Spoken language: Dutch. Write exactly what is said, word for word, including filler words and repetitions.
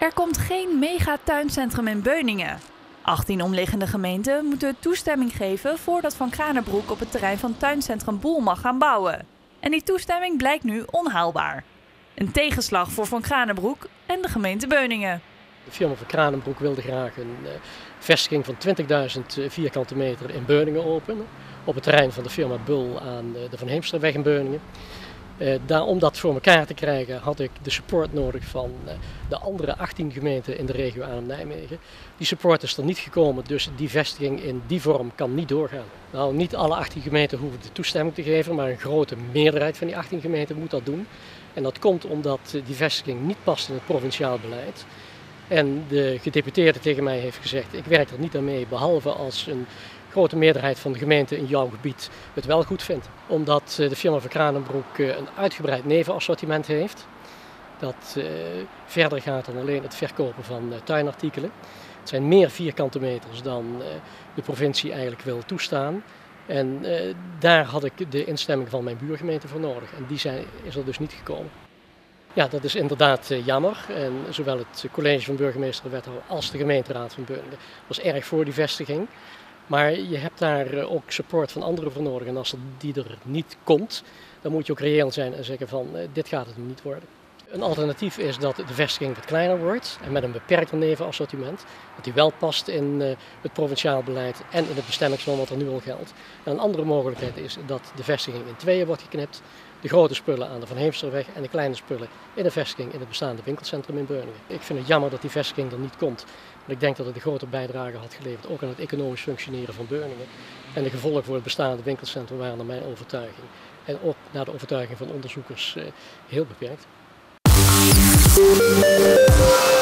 Er komt geen megatuincentrum in Beuningen. achttien omliggende gemeenten moeten toestemming geven voordat Van Kranenbroek op het terrein van tuincentrum Boel mag gaan bouwen. En die toestemming blijkt nu onhaalbaar. Een tegenslag voor Van Kranenbroek en de gemeente Beuningen. De firma Van Kranenbroek wilde graag een uh, vestiging van twintigduizend vierkante meter in Beuningen openen. Op het terrein van de firma Bul aan de Van Heemsterweg in Beuningen. Uh, daar, om dat voor elkaar te krijgen had ik de support nodig van uh, de andere achttien gemeenten in de regio Arnhem-Nijmegen. Die support is er niet gekomen, dus die vestiging in die vorm kan niet doorgaan. Nou, niet alle achttien gemeenten hoeven de toestemming te geven, maar een grote meerderheid van die achttien gemeenten moet dat doen. En dat komt omdat die vestiging niet past in het provinciaal beleid. En de gedeputeerde tegen mij heeft gezegd, ik werk er niet aan mee, behalve als een grote meerderheid van de gemeenten in jouw gebied het wel goed vindt. Omdat de firma Van Kranenbroek een uitgebreid nevenassortiment heeft. Dat uh, verder gaat dan alleen het verkopen van uh, tuinartikelen. Het zijn meer vierkante meters dan uh, de provincie eigenlijk wil toestaan. En uh, daar had ik de instemming van mijn buurgemeente voor nodig. En die zijn, is er dus niet gekomen. Ja, dat is inderdaad uh, jammer. En zowel het college van burgemeester en wethouder als de gemeenteraad van Beuningen was erg voor die vestiging. Maar je hebt daar ook support van anderen voor nodig. En als die er niet komt, dan moet je ook reëel zijn en zeggen van uh, dit gaat het niet worden. Een alternatief is dat de vestiging wat kleiner wordt en met een beperkter nevenassortiment. Dat die wel past in uh, het provinciaal beleid en in het bestemmingsplan wat er nu al geldt. En een andere mogelijkheid is dat de vestiging in tweeën wordt geknipt. De grote spullen aan de Van Heemsterweg en de kleine spullen in de vestiging in het bestaande winkelcentrum in Beuningen. Ik vind het jammer dat die vestiging er niet komt. Want ik denk dat het een grote bijdrage had geleverd, ook aan het economisch functioneren van Beuningen. En de gevolgen voor het bestaande winkelcentrum waren naar mijn overtuiging. En ook naar de overtuiging van onderzoekers uh, heel beperkt.